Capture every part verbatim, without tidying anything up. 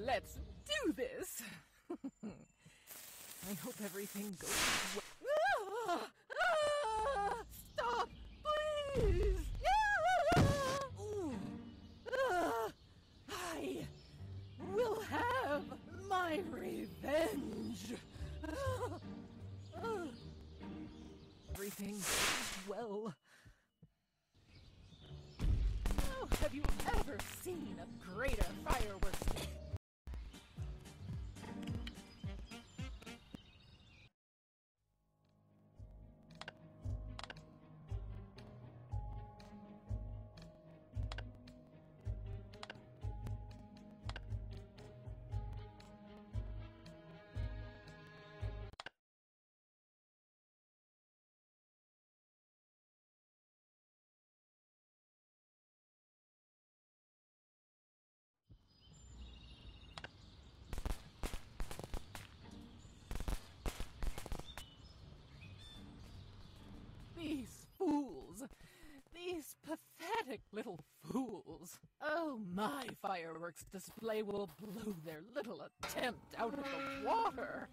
Let's do this! I hope everything goes well. Ah! Ah! Stop! Please! Ah! Ooh. Ah! I will have my revenge! Ah! Ah! Everything goes well. Oh, have you ever seen a greater fireworks? These fools! These pathetic little fools! Oh, my fireworks display will blow their little attempt out of the water!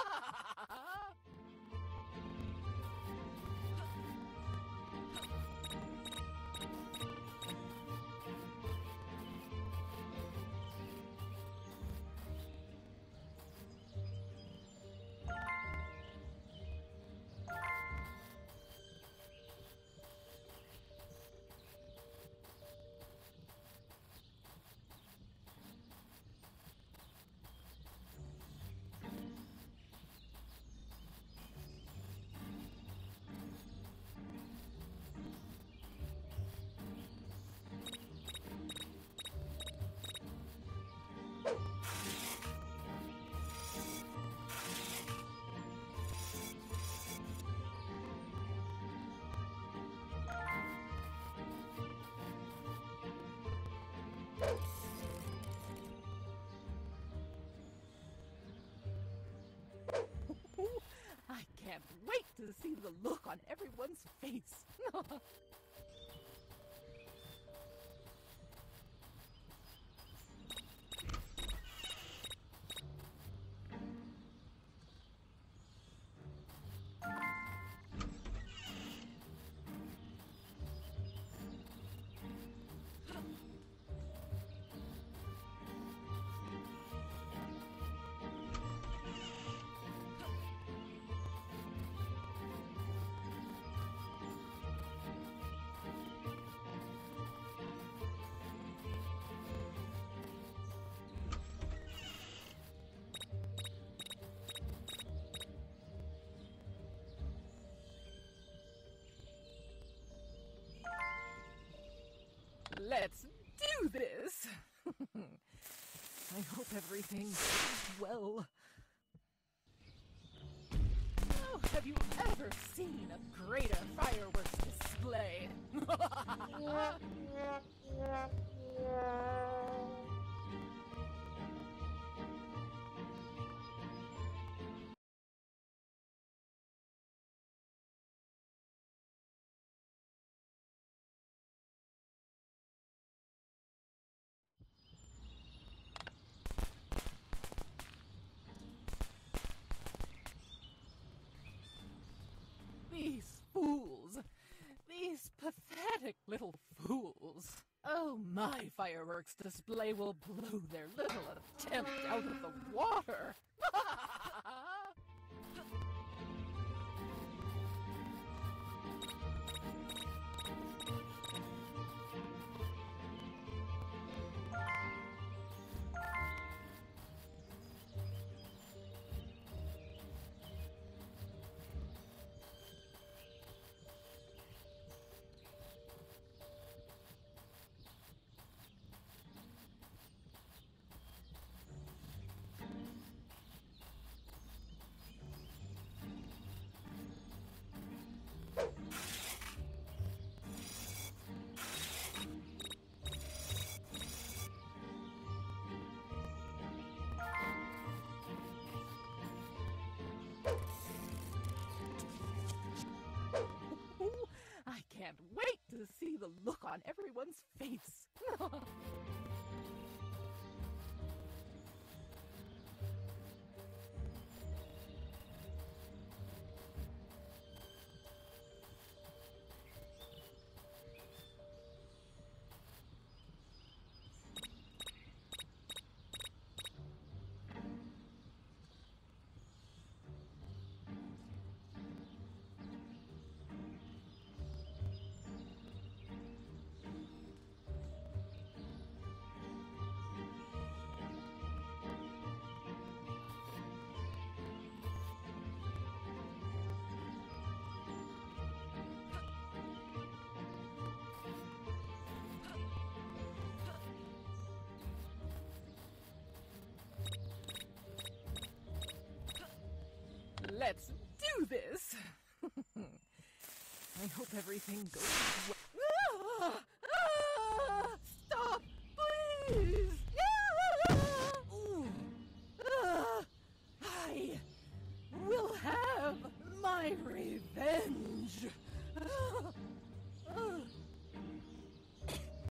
I can't wait to see the look on everyone's face. Let's do this! I hope everything goes well. Oh, have you ever seen a greater fireworks display? These fools! These pathetic little fools! Oh, my fireworks display will blow their little attempt out of the water! I can't wait to see the look on everyone's face. let's do this. I hope everything goes well. Ah! Ah! Stop, please! Ah! Ooh. Ah! I will have my revenge. Ah!